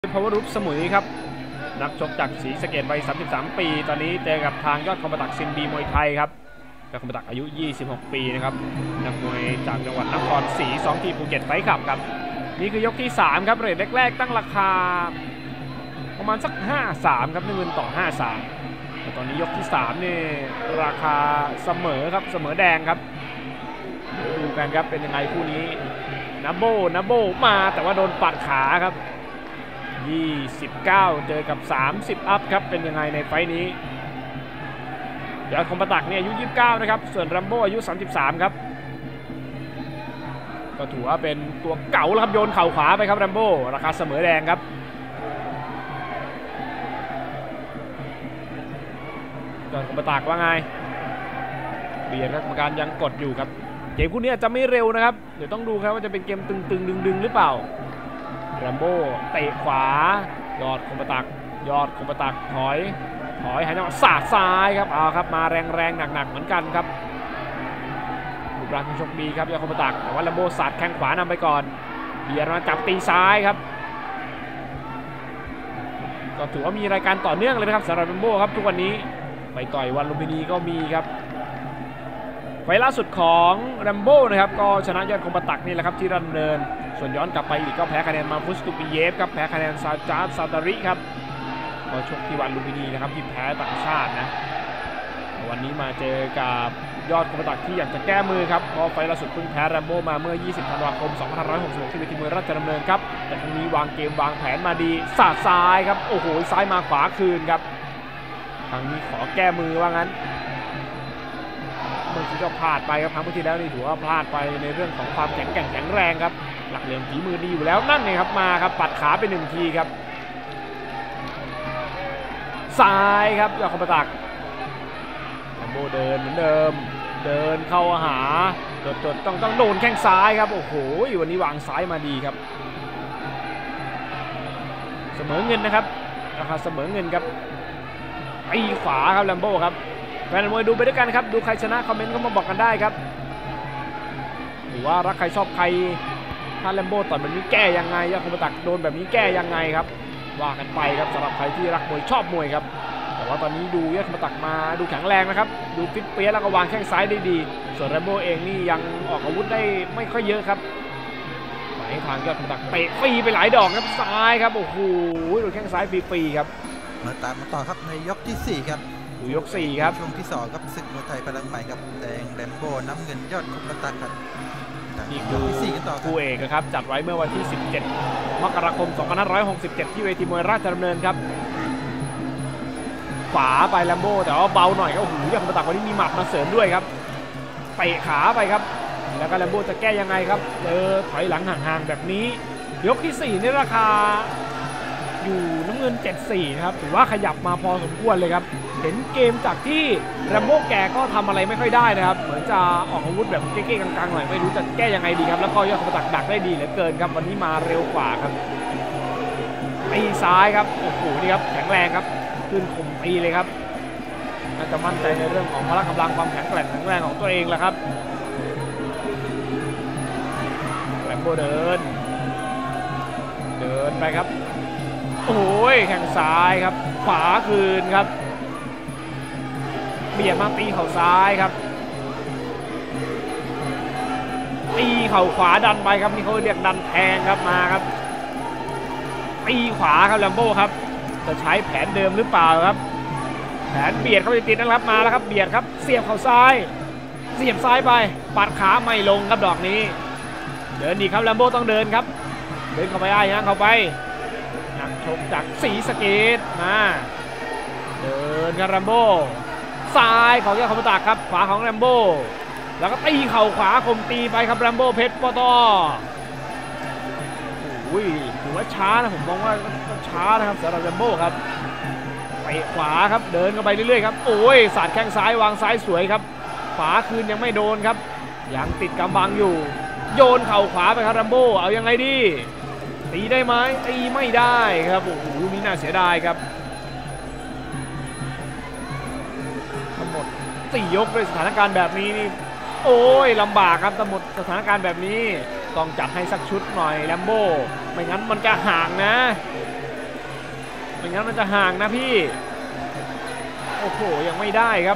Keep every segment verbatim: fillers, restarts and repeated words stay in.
พาวเวอร์รูปสมุยครับนักชกจากศรีสะเกษวัยสามสิบสามปีตอนนี้เจอกับทางยอดคอมบตักซินบีมวยไทยครับยอดคอมบตักอายุยี่สิบหกปีนะครับนักมวยจากจังหวัดนครศรีสองทีภูเก็ตไฟท์ขับครับนี่คือยกที่สามครับเรทแรกๆตั้งราคาประมาณสักห้าสามครับเงินต่อห้าสามแต่ตอนนี้ยกที่สามนี่ราคาเสมอครับเสมอแดงครับดูกันครับเป็นยังไงคู่นี้นับโบนับโบมาแต่ว่าโดนปัดขาครับยี่สิบเก้าเจอกับสามสิบอัพครับเป็นยังไงในไฟท์นี้ยอดคอมบตักเนี่ยอายุยี่สิบเก้านะครับส่วนรัมโบ้อายุสามสิบสามครับก็ถือว่าเป็นตัวเก่าแล้วครับโยนเข่าขวาไปครับรัมโบ้ราคาเสมอแดงครับยอดคอมบตักว่าไงเบียดครับกรรมการยังกดอยู่ครับเกมคู่นี้จะไม่เร็วนะครับเดี๋ยวต้องดูครับว่าจะเป็นเกมตึงๆดึงๆหรือเปล่ารัมโบ้เตะขวายอดคอมบตักยอดคอมบตักถอยถอยหายจังหวะสาดซ้ายครับเอาครับมาแรงๆหนักๆเหมือนกันครับรูปร่างโชคดีครับยอดคอมบตักแต่ว่ารัมโบ้สาดแข้งขวานำไปก่อนเบียร์มาจับตีซ้ายครับก็ถือว่ามีรายการต่อเนื่องเลยนะครับสำหรับรัมโบ้ครับทุกวันนี้ไปต่อยวันลุมพินีก็มีครับไฟล่าสุดของรัมโบ้นะครับก็ชนะยอดคอมบตักนี่แหละครับที่ดำเนินส่วนย้อนกลับไปอีกก็แพ้คะแนนมาฟุสตูปิเยฟครับแพ้คะแนนซาจาร์ซาตาริครับก็ชกที่วันลุมพินีนะครับที่แพ้ต่างชาตินะวันนี้มาเจอกับยอดคอมบตักที่อยากจะแก้มือครับเพราะไฟล่าสุดเพิ่งแพ้รัมโบ้มาเมื่อยี่สิบธันวาคมสองพันห้าร้อยหกสิบหกที่เวทีมวยราชดำเนินครับแต่ครั้งนี้วางเกมวางแผนมาดีสาดซ้ายครับโอ้โหซ้ายมาขวาคืนครับครั้งนี้ขอแก้มือว่างั้นเมื่อกี้ก็พลาดไปครับครั้งที่แล้วนี่ถือว่าพลาดไปในเรื่องของความแข็งแกร่งแข็งแรงครับหลักเหลี่ยมฝีมือดีอยู่แล้วนั่นเองครับมาครับปัดขาไปหนึ่งทีครับซ้ายครับยอดคอมบตักรัมโบ้เดินเหมือนเดิมเดินเข้าหาจดจดต้องต้องโดนแข้งซ้ายครับโอ้โหวันนี้วางซ้ายมาดีครับเสมอเงินนะครับราคาเสมอเงินครับตีขวาครับรัมโบ้ครับแฟนมวยดูไปด้วยกันครับดูใครชนะคอมเมนต์เข้ามาบอกกันได้ครับหรือว่ารักใครชอบใครถ้าแลมโบ้ต่อยแบบนี้แก้ยังไงยอดคอมบตักโดนแบบนี้แก้ยังไงครับว่ากันไปครับสำหรับใครที่รักมวยชอบมวยครับแต่ว่าตอนนี้ดูยอดคอมบตักมาดูแข็งแรงนะครับดูฟิตเปี้ยแล้วก็วางแข้งซ้ายได้ดีส่วนแลมโบ้เองนี่ยังออกอาวุธได้ไม่ค่อยเยอะครับไปทางยอดคอมบตักเตะฟรีไปหลายดอกครับซ้ายครับโอ้โหโดนแข้งซ้ายฟรีๆครับมาตามมาต่อครับในยกที่สี่ครับยกสี่ครับช่วงที่สองครับศึกมวยไทยพลังใหม่ครับแดงแรมโบ้น้ำเงินยอดคอมบตักครับนี่คือคู่เอกครับจัดไว้เมื่อวันที่สิบเจ็ดมกราคมสองพันห้าร้อยหกสิบเจ็ดที่เวทีมวยราชดำเนินครับขวาไปแรมโบ้แต่ว่าเบาหน่อยก็โอ้โหยอดคอมบตักวันนี้มีหมัดมาเสริมด้วยครับเตะขาไปครับแล้วก็แรมโบ้จะแก้ยังไงครับเจอถอยหลังห่างๆแบบนี้ยกที่สี่นี่ราคาอยู่น้ำเงินเจ็ดสี่นะครับถือว่าขยับมาพอสมควรเลยครับเห็นเกมจากที่แรมโบ้แกก็ทำอะไรไม่ค่อยได้นะครับเหมือนจะออกอาวุธแบบเก๊ๆกลางๆหน่อยไม่รู้จะแก้ยังไงดีครับแล้วก็ยอดคอมบตักดักได้ดีเหลือเกินครับวันนี้มาเร็วกว่าครับตีซ้ายครับโอ้โหนี่ครับแข็งแรงครับขึ้นข่มตีเลยครับน่าจะมั่นใจในเรื่องของพละกำลังความแข็งแกร่งแข็งแรงของตัวเองแหละครับแรมโบ้เดินเดินไปครับโอ้ยแข้งซ้ายครับขวาคืนครับเบียดมาตีเข่าซ้ายครับตีเข่าขวาดันไปครับนี่เขาเรียกดันแทงครับมาครับตีขวาครับแรมโบ้ครับจะใช้แผนเดิมหรือเปล่าครับแผนเบียดเข้าไปติดนะครับมาแล้วครับเบียดครับเสียบเข่าซ้ายเสียบซ้ายไปปัดขาไม่ลงครับดอกนี้เดินดีครับแรมโบ้ต้องเดินครับเดินเข้าไปได้ยังเข้าไปนักชกจากศรีสะเกษมาเดินครับแรมโบ้ซ้ายของยอดคอมบตักครับขวาของแรมโบ้แล้วก็ตีเข่าขวาคมตีไปครับแรมโบ้เพชรปตโอ้ยถือว่าช้านะผมมองว่าช้านะครับสำหรับแรมโบ้ครับไปขวาครับเดินเข้าไปเรื่อยๆครับโอ้ยสาดแข้งซ้ายวางซ้ายสวยครับขวาคืนยังไม่โดนครับยังติดกำบังอยู่โยนเข่าขวาไปครับแรมโบ้เอายังไงดีตีได้ไหมตีไม่ได้ครับโอ้โหนี่น่าเสียดายครับทั้งหมดสี่ยกด้วยสถานการณ์แบบนี้นี่โอ้ยลำบากครับทั้งหมดสถานการณ์แบบนี้ต้องจัดให้สักชุดหน่อยแรมโบ้ไม่งั้นมันจะห่างนะอย่างนั้นมันจะห่างนะพี่โอ้โหยังไม่ได้ครับ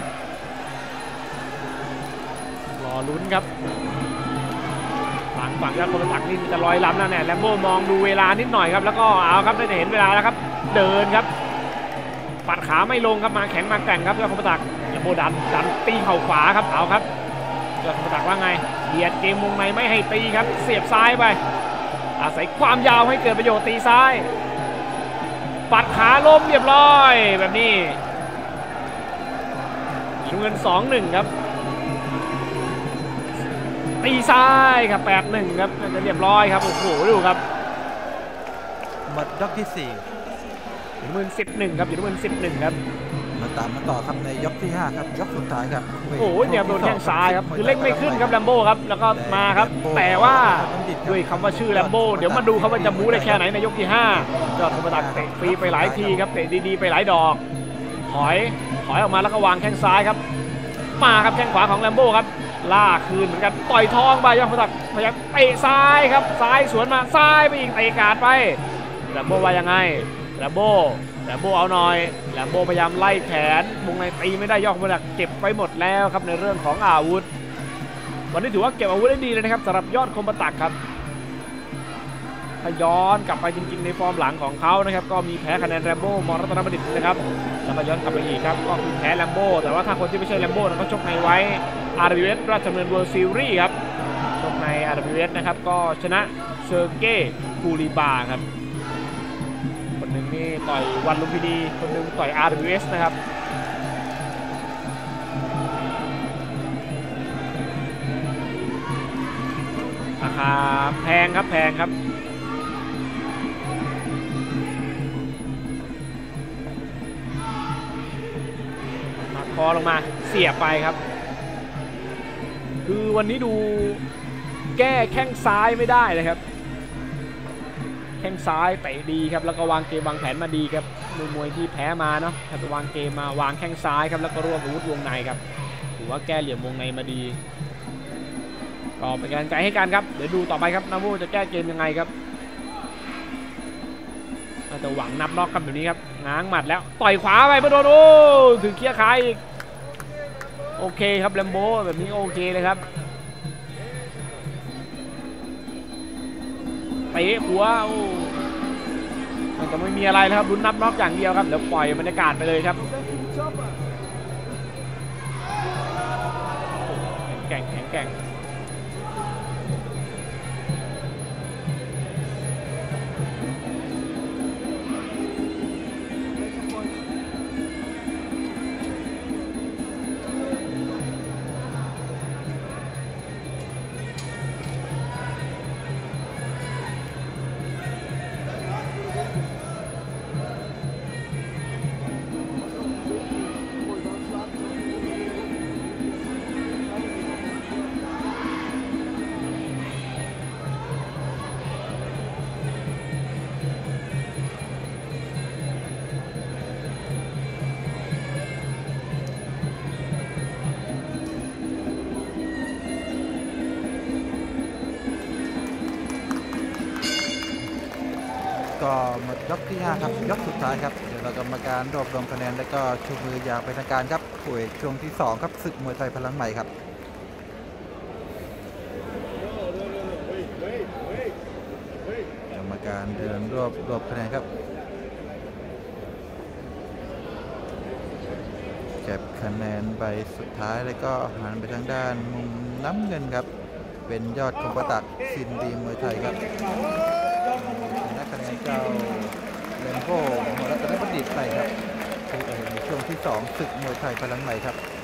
รอลุ้นครับฝั่งฝั่งยอดคมตักนี่จะลอยล้ำแล้วเนี่ยแลมโบ้มองดูเวลานิดหน่อยครับแล้วก็เอาครับได้เห็นเวลาแล้วครับเดินครับปัดขาไม่ลงครับมาแข็งมาแกร่งครับยอดคมตักแลมโบ้ดันดันตีเข่าขวาครับเอาครับยอดคมตักว่าไงเบียดเกมวงในไม่ให้ตีครับเสียบซ้ายไปอาศัยความยาวให้เกิดประโยชน์ตีซ้ายปัดขาล้มเรียบร้อยแบบนี้ยิงเงิน สองหนึ่ง ครับตีซ้ายครับ แปดหนึ่ง ครับจะเรียบร้อยครับโอ้โหดูครับหมดยกที่สี่ยิงเงิน สิบเอ็ด ครับยิงเงิน สิบเอ็ด ครับมาตามมาต่อครับในยกที่ห้าครับยกสุดท้ายครับโอ้โหเนี่ยโดนแข้งซ้ายครับคือเล่นไม่ขึ้นครับแลมโบ้ครับแล้วก็มาครับแต่ว่าด้วยคำว่าชื่อแลมโบ้เดี๋ยวมาดูครับว่าจะบู๊ได้แค่ไหนในยกที่ห้ายอดคมตักเตะฟรีไปหลายทีครับเตะดีๆไปหลายดอกถอยถอยออกมาแล้วก็วางแข้งซ้ายครับมาครับแข้งขวาของแลมโบ้ครับล่าคืนเหมือนกันต่อยท้องไปยอดคมตักพยายามเตะซ้ายครับซ้ายสวนมาซ้ายไปอีกเตะกาดไปแลมโบ้ว่ายังไงแลมโบ้แลมโบ้เอาหน่อยแลมโบ้พยายามไล่แขนวงในตีไม่ได้ยอดคมตักเก็บไปหมดแล้วครับในเรื่องของอาวุธวันนี้ถือว่าเก็บอาวุธได้ดีเลยนะครับสำหรับยอดคมตักครับถ้าย้อนกลับไปจริงๆในฟอร์มหลังของเขานะครับก็มีแพ้คะแนนแลมโบ้มอรัตนบัณฑิตนะครับแล้วก็ย้อนกลับไปอีกครับก็คือแพ้แลมโบ้แต่ว่าถ้าคนที่ไม่ใช่แลมโบ้เขาชกในไว้ อาร์ ดับเบิลยู เอส ราชดำเนิน World Series ครับชกใน อาร์ ดับเบิลยู เอส นะครับก็ชนะเซอร์เก้คูริบาครับคนหนึ่งนี่ต่อยวันลุมพินีคนหนึ่งต่อย อาร์ ดับเบิลยู เอส นะครับราคาแพงครับแพงครับคอลงมาเสียบไปครับคือวันนี้ดูแก้แข้งซ้ายไม่ได้เลยครับแข้งซ้ายเตะดีครับแล้วก็วางเกมวางแผนมาดีครับมวยมวยที่แพ้มาเนาะถ้าวางเกมมาวางแข้งซ้ายครับแล้วก็รวบอาวุธวงในครับถือว่าแก้เหลี่ยมวงในมาดีก็เป็นกำลังใจให้กันครับเดี๋ยวดูต่อไปครับนาโวจะแก้เกมยังไงครับจะหวังนับน็อกกันแบบนี้ครับง้างหมัดแล้วต่อยขวาไปเพื่อโดนโอ้ถึงเคี้ยคายอีกโอเคครับแลมโบ้แบบนี้โอเคเลยครับเตะหัวโอ้มันจะไม่มีอะไรแล้วครับลุ้นนับน็อกอย่างเดียวครับเดี๋ยวปล่อยบรรยากาศไปเลยครับแข็งแกร่งแข็งแกร่งก็หมดยกที่ห้าครับยกสุดท้ายครับเดี๋ยวเรากรรมการรวบรวมคะแนนแล้วก็ชูมืออย่างเป็นทางการครับคู่เอกช่วงที่สองครับศึกมวยไทยพลังใหม่ครับกรรมการเดินรวบรวมคะแนนครับเก็บคะแนนใบสุดท้ายแล้วก็หันไปทางด้านมุมน้ำเงินครับเป็นยอดคมตักซินดีมวยไทยครับคะแนนเจ้าแลมโบ้มอรัตนบัณฑิตไปครับในช่วงที่สองศึกมวยไทยพลังใหม่ครับ